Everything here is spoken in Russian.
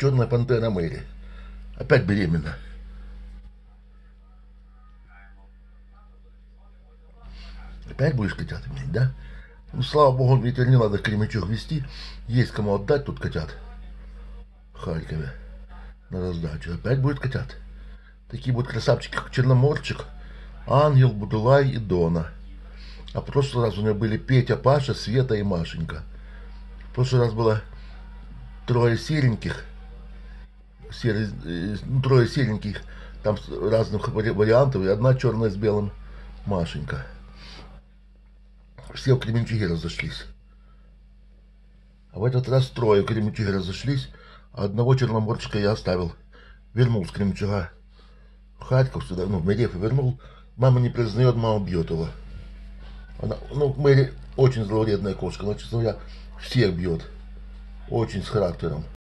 черная пантера Мэри. Опять беременна. Опять будешь котят иметь, да? Ну, слава богу, ветер не надо Кременчуг везти. Есть кому отдать тут котят. В Харькове. На раздачу. Опять будет котят. Такие будут красавчики, как Черноморчик, Ангел, Будулай и Дона. А в прошлый раз у меня были Петя, Паша, Света и Машенька. В прошлый раз было трое сереньких. Трое сереньких. Там разных вариантов. И одна черная с белым Машенька. Все в Кременчуге разошлись. А в этот раз трое в Кременчуге разошлись. А одного Черноморчика я оставил. Вернул с Кременчуга в Харьков сюда, в Мереф вернул. Мама не признает, мама бьет его. Она, Мэри очень зловредная кошка, она, честно говоря, всех бьет. Очень с характером.